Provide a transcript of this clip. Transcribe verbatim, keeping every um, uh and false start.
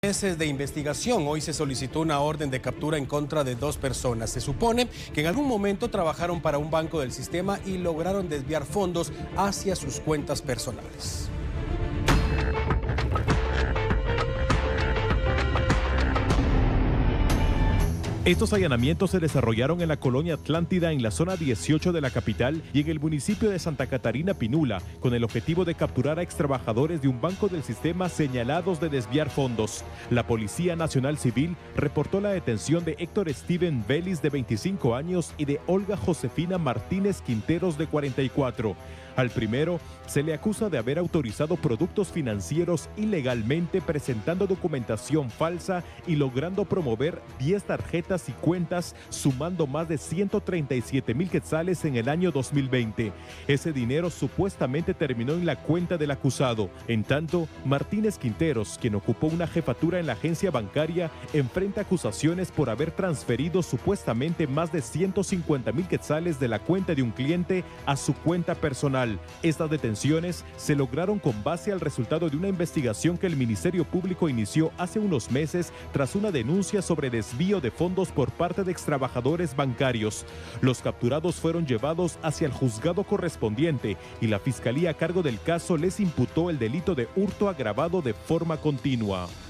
Meses de investigación. Hoy se solicitó una orden de captura en contra de dos personas. Se supone que en algún momento trabajaron para un banco del sistema y lograron desviar fondos hacia sus cuentas personales. Estos allanamientos se desarrollaron en la colonia Atlántida, en la zona dieciocho de la capital y en el municipio de Santa Catarina Pinula, con el objetivo de capturar a extrabajadores de un banco del sistema señalados de desviar fondos. La Policía Nacional Civil reportó la detención de Héctor Steven Vélez, de veinticinco años, y de Olga Josefina Martínez Quinteros, de cuarenta y cuatro. Al primero se le acusa de haber autorizado productos financieros ilegalmente, presentando documentación falsa y logrando promover diez tarjetas y cuentas, sumando más de ciento treinta y siete mil quetzales en el año dos mil veinte. Ese dinero supuestamente terminó en la cuenta del acusado. En tanto, Martínez Quinteros, quien ocupó una jefatura en la agencia bancaria, enfrenta acusaciones por haber transferido supuestamente más de ciento cincuenta mil quetzales de la cuenta de un cliente a su cuenta personal. Estas detenciones se lograron con base al resultado de una investigación que el Ministerio Público inició hace unos meses tras una denuncia sobre desvío de fondos por parte de extrabajadores bancarios. Los capturados fueron llevados hacia el juzgado correspondiente y la Fiscalía a cargo del caso les imputó el delito de hurto agravado de forma continua.